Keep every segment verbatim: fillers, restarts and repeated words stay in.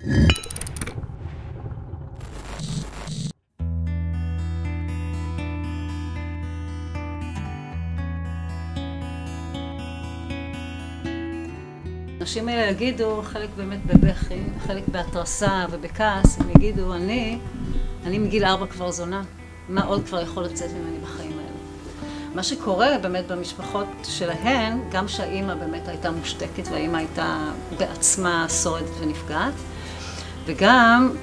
האנשים האלה יגידו, חלק באמת בבכי, חלק בהתרסה ובכעס, הם יגידו, אני, אני מגיל ארבע כבר זונה, מה עוד כבר יכול לצאת ממני בחיים האלה? מה שקורה באמת במשפחות שלהן, גם שהאימא באמת הייתה מושתקת והאימא הייתה בעצמה שורדת ונפגעת, וגם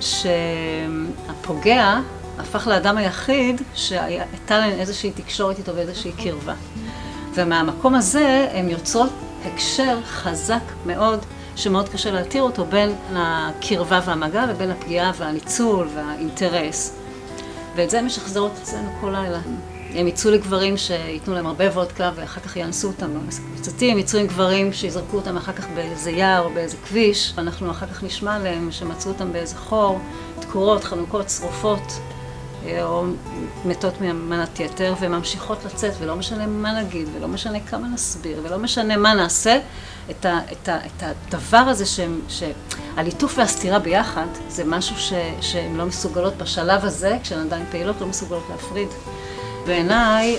שהפוגע הפך לאדם היחיד שהייתה להן איזושהי תקשורת איתו ואיזושהי קרבה. ומהמקום הזה הן יוצרות הקשר חזק מאוד, שמאוד קשה להתיר אותו בין הקרבה והמגע ובין הפגיעה והניצול והאינטרס. ואת זה משחזרות אצלנו כל לילה. הם יצאו לגברים שיתנו להם הרבה וודקה ואחר כך יאנסו אותם. מצאתים יצאו עם גברים שיזרקו אותם אחר כך באיזה יער או באיזה כביש. ואנחנו אחר כך נשמע עליהם שמצאו אותם באיזה חור, דקורות, חנוכות, שרופות, או מתות ממנת יתר, וממשיכות לצאת, ולא משנה מה נגיד, ולא משנה כמה נסביר, ולא משנה מה נעשה, את, ה, את, ה, את הדבר הזה שהליטוף והסתירה ביחד, זה משהו ש, שהן לא מסוגלות בשלב הזה, כשהן עדיין פעילות, לא מסוגלות להפריד. בעיניי,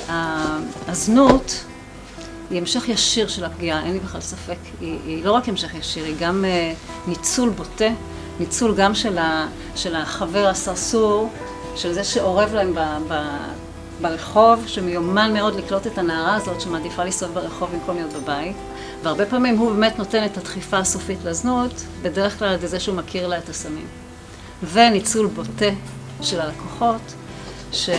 הזנות היא המשך ישיר של הפגיעה, אין לי בכלל ספק. היא, היא לא רק המשך ישיר, היא גם uh, ניצול בוטה, ניצול גם של, ה, של החבר הסרסור, של זה שעורב להם ב, ב, ברחוב, שמיומן מאוד לקלוט את הנערה הזאת שמעדיפה לנסוע ברחוב במקום להיות בבית. והרבה פעמים הוא באמת נותן את הדחיפה הסופית לזנות, בדרך כלל על זה שהוא מכיר לה את הסמים. וניצול בוטה של הלקוחות, ש,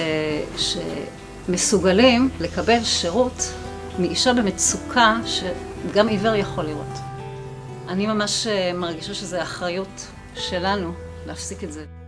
שמסוגלים לקבל שירות מאישה במצוקה שגם עיוור יכול לראות. אני ממש מרגישה שזו אחריות שלנו להפסיק את זה.